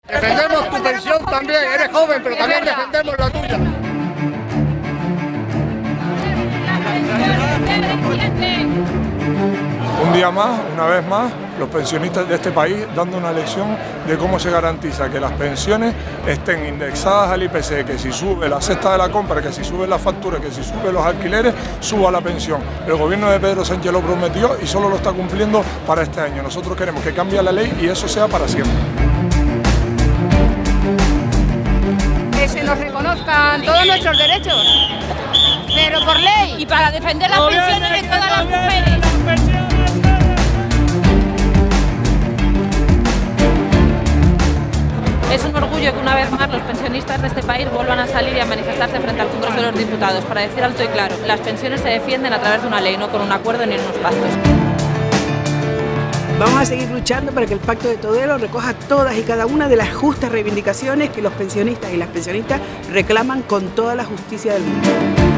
Defendemos tu pensión también, eres joven, pero también defendemos la tuya. Un día más, una vez más, los pensionistas de este país dando una lección de cómo se garantiza que las pensiones estén indexadas al IPC, que si sube la cesta de la compra, que si sube la factura, que si sube los alquileres, suba la pensión. El gobierno de Pedro Sánchez lo prometió y solo lo está cumpliendo para este año. Nosotros queremos que cambie la ley y eso sea para siempre. Que se nos reconozcan todos nuestros derechos, pero por ley. Y para defender las pensiones de todas las mujeres. Es un orgullo que una vez más los pensionistas de este país vuelvan a salir y a manifestarse frente al Congreso de los Diputados para decir alto y claro, las pensiones se defienden a través de una ley, no con un acuerdo ni en unos pactos. Vamos a seguir luchando para que el Pacto de Toledo recoja todas y cada una de las justas reivindicaciones que los pensionistas y las pensionistas reclaman con toda la justicia del mundo.